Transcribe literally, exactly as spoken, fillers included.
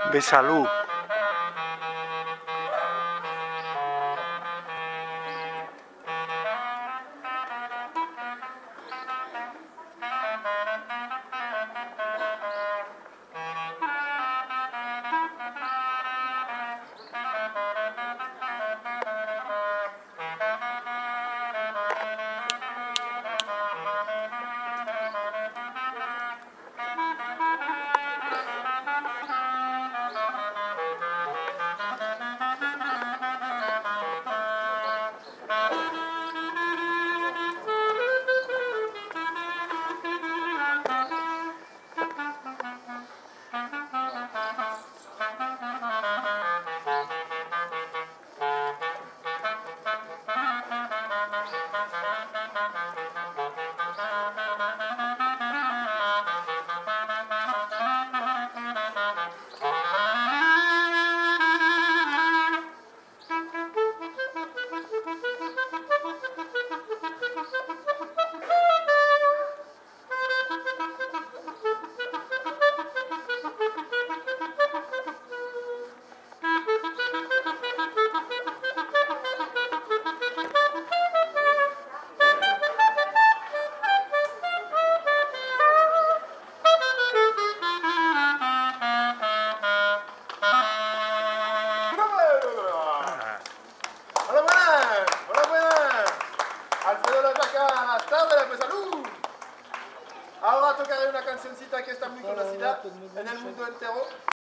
Besalú. Alfredo La Vaca, las tardes, pues salud. Ahora tocaré una cancioncita que está muy conocida en el mundo entero.